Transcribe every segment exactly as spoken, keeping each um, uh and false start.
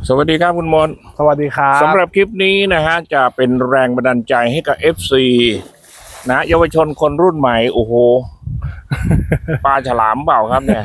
สวัสดีครับคุณมนสวัสดีครับสำหรับคลิปนี้นะฮะจะเป็นแรงบันดาลใจให้กับ เอฟ ซี นะเยาวชนคนรุ่นใหม่โอ้โหปลาฉลามเปล่าครับเนี่ย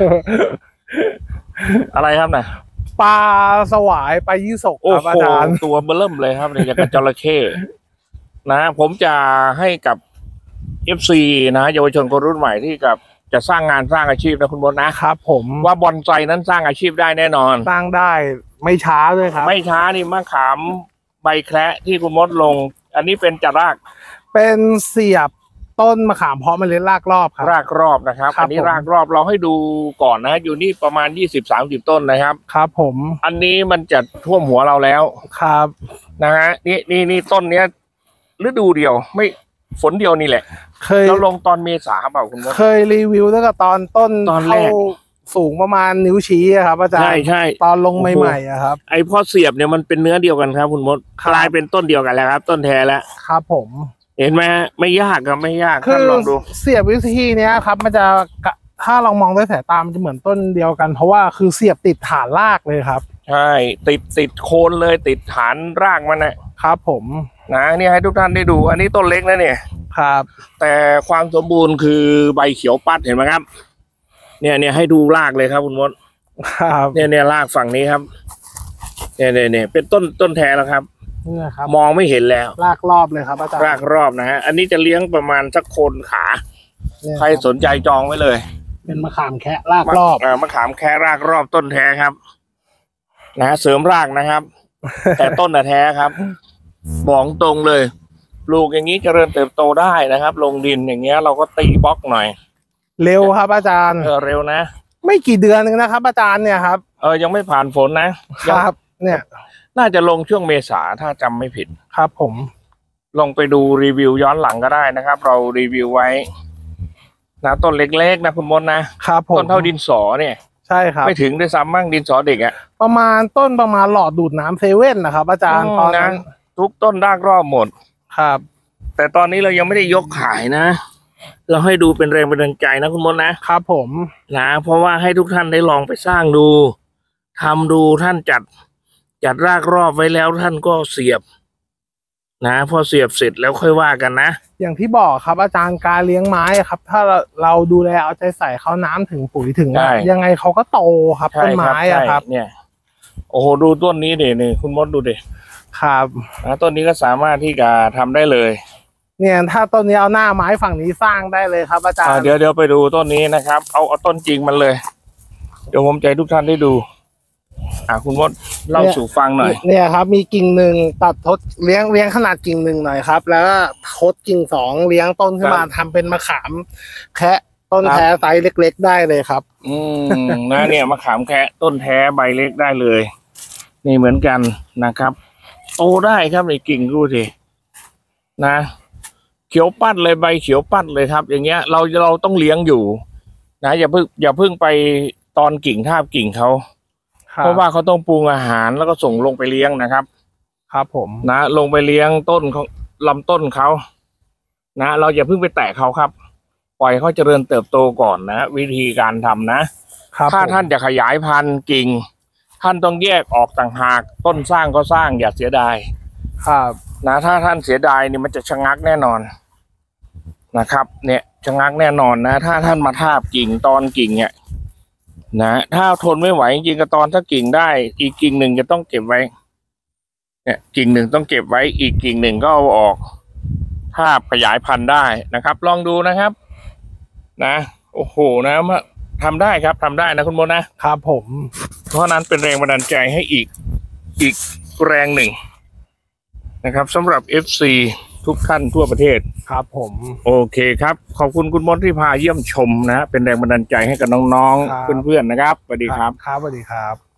อะไรครับเนี่ยปลาสวายปลายี่สกครับอาจารย์ตัวเบิ่มเลยครับเนี่ยอย่างกับจระเข้นะผมจะให้กับ เอฟ ซี นะเยาวชนคนรุ่นใหม่ที่กับจะสร้างงานสร้างอาชีพนะคุณมนนะครับผมว่าบอนไซนั้นสร้างอาชีพได้แน่นอนสร้างได้ไม่ช้าด้วยครับไม่ช้านี่มะขามใบแคระที่คุณมดลงอันนี้เป็นจัดรากเป็นเสียบต้นมะขามเพาะเมล็ดรากรอบครับรากรอบนะครับอันนี้รากรอบเราให้ดูก่อนนะอยู่นี่ประมาณ ยี่สิบถึงสามสิบ ต้นนะครับครับผมอันนี้มันจะท่วมหัวเราแล้วครับนะฮะนี่นี่นี่ต้นเนี้ยฤดูเดียวไม่ฝนเดียวนี่แหละเคยเราลงตอนเมษาเปล่าคุณมดเคยรีวิวตั้งแต่ตอนต้นตอนแรกสูงประมาณนิ้วชี้ครับอาจารย์ใช่ใช่ตอนลงใหม่ๆอะครับไอ้พ่อเสียบเนี่ยมันเป็นเนื้อเดียวกันครับคุณมดกลายเป็นต้นเดียวกันแล้วครับต้นแท้แล้วครับผมเห็นไหมไม่ยากครับไม่ยากคือลองดูเสียบวิธีเนี้ยครับมันจะถ้าเรามองด้วยสายตามันจะเหมือนต้นเดียวกันเพราะว่าคือเสียบติดฐานรากเลยครับใช่ติดติดโคนเลยติดฐานรากมันนะครับผมนะนี่ให้ทุกท่านได้ดูอันนี้ต้นเล็กนะเนี่ยครับแต่ความสมบูรณ์คือใบเขียวปัดเห็นไหมครับเนี่ยเนี่ยให้ดูรากเลยครับคุณมดครับเนี่ยเนี่ยรากฝั่งนี้ครับเนี่ยเนี่ยเนี่ยเป็นต้นต้นแท้แล้วครับนี่ครับมองไม่เห็นแล้วรากรอบเลยครับอาจารย์รากรอบนะฮะอันนี้จะเลี้ยงประมาณสักโคนขาใครสนใจจองไว้เลยเป็นมะขามแคะรากรอบอ่ามะขามแคะรากรอบต้นแท้ครับนะเสริมรากนะครับแต่ต้นแท้ครับบอกตรงเลยปลูกอย่างนี้เจริญเติบโตได้นะครับลงดินอย่างเงี้ยเราก็ตีบล็อกหน่อยเร็วครับอาจารย์เออเร็วนะไม่กี่เดือนนึงนะครับอาจารย์เนี่ยครับเออยังไม่ผ่านฝนนะครับเนี่ยน่าจะลงช่วงเมษาถ้าจำไม่ผิดครับผมลองไปดูรีวิวย้อนหลังก็ได้นะครับเรารีวิวไว้นะต้นเล็กๆนะคุณมดนะครับต้นเท่าดินสอเนี่ยใช่ครับไม่ถึงด้วยซ้ำมั่งดินสอเด็กอะประมาณต้นประมาณหลอดดูดน้ำเซเว่นนะครับอาจารย์ตอนนั้นทุกต้นรากรอบหมดครับแต่ตอนนี้เรายังไม่ได้ยกขายนะเราให้ดูเป็นแรงบันดาลใจนะคุณมดนะครับผมนะเพราะว่าให้ทุกท่านได้ลองไปสร้างดูทำดูท่านจัดจัดรากรอบไว้แล้วท่านก็เสียบนะพอเสียบเสร็จแล้วค่อยว่ากันนะอย่างที่บอกครับอาจารย์การเลี้ยงไม้ครับถ้าเราดูแลเอาใจใส่เขาน้ำถึงปุ๋ยถึงยังไงเขาก็โตครับต้นไม้อะครับเนี่ยโอ้โหดูต้นนี้ดินี่คุณมดดูดิครับนะต้นนี้ก็สามารถที่จะทำได้เลยเนี่ยถ้าต้นนี้เอาหน้าไม้ฝั่งนี้สร้างได้เลยครับอาจารย์เดี๋ยวเดี๋ยวไปดูต้นนี้นะครับเอาเอาต้นจริงมันเลยเดี๋ยวผมใจทุกท่านได้ดูอ่าคุณมดเล่าสู่ฟังหน่อยเนี่ยครับมีกิ่งหนึ่งตัดทดเลี้ยงเลี้ยงขนาดกิ่งหนึ่งหน่อยครับแล้วก็ทดกิ่งสองเลี้ยงต้นขึ้นมาทำเป็นมะขามแคะต้นแท้ไซส์เล็กๆได้เลยครับอืมนะเนี่ยมะขามแคะต้นแท้ใบเล็กได้เลยนี่เหมือนกันนะครับโตได้ครับในกิ่งดูสินะเขียวปั้นเลยใบเขียวปั้นเลยครับอย่างเงี้ยเราเราต้องเลี้ยงอยู่นะอย่าเพิ่งอย่าเพิ่งไปตอนกิ่งทาบกิ่งเขาเพราะว่าเขาต้องปรุงอาหารแล้วก็ส่งลงไปเลี้ยงนะครับครับผมนะลงไปเลี้ยงต้นของลำต้นเขานะเราอย่าเพิ่งไปแตะเขาครับปล่อยเขาเจริญเติบโตก่อนนะวิธีการทำนะถ้าท่านจะขยายพันธุ์กิ่งท่านต้องแยกออกต่างหากต้นสร้างก็สร้างอย่าเสียดายครับนะถ้าท่านเสียดายนี่มันจะชะงักแน่นอนนะครับเนี่ยชะงักแน่นอนนะถ้าท่านมาทาบกิ่งตอนกิ่งเนี่ยนะถ้าทนไม่ไหวจริงๆก็ตอนถ้ากิ่งได้อีกกิ่งหนึ่งจะต้องเก็บไว้เนี่ยกิ่งหนึ่งต้องเก็บไว้อีกกิ่งหนึ่งก็เอาออกทาบขยายพันธุ์ได้นะครับลองดูนะครับนะโอ้โหนะมาทำได้ครับทำได้นะคุณมดนะครับผมเพราะนั้นเป็นแรงบันดาลใจให้อีกอีกแรงหนึ่งนะครับสำหรับ เอฟ ซี ทุกท่านทั่วประเทศครับผมโอเคครับขอบคุณคุณมดที่พาเยี่ยมชมนะเป็นแรงบันดาลใจให้กับน้องๆเพื่อนๆนะครับสวัสดีครับครับสวัสดีครับ